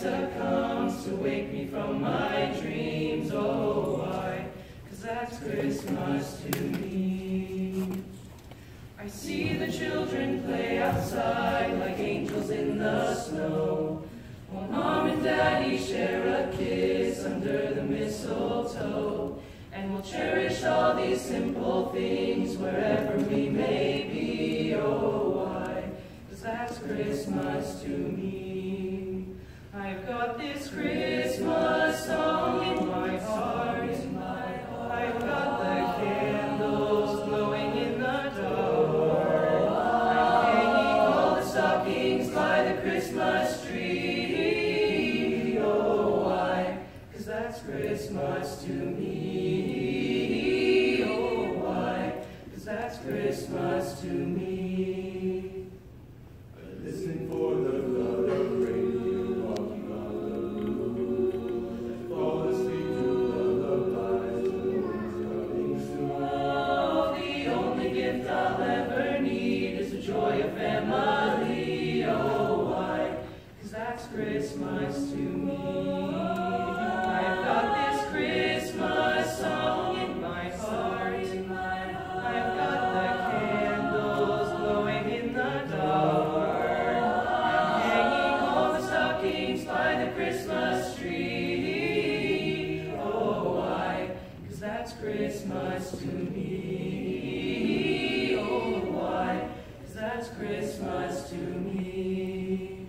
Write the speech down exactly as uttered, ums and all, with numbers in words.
Santa comes to wake me from my dreams. Oh, why? 'Cause that's Christmas to me. I see the children play outside like angels in the snow, while Mom and Daddy share a kiss under the mistletoe. And we'll cherish all these simple things wherever we may be. Oh, why? 'Cause that's Christmas to me. I've got this Christmas song in my heart. In my heart. I've got the candles glowing in the dark. I'm hanging all the stockings by the Christmas tree. Oh, why? 'Cause that's Christmas to me. Oh, why? 'Cause that's Christmas to me. I listen for the thud of rain walking on the roof. I fall asleep to lullabies, the morning's coming soon. Oh, the only gift I'll ever need is the joy of family. Oh, why? 'Cause that's Christmas to me. I've got this Christmas song in my heart. In my heart. I've got the candles glowing in the dark. I'm hanging all the stockings by the Christmas tree. Oh, why? 'Cause that's Christmas to me. Oh, why? 'Cause that's Christmas to me.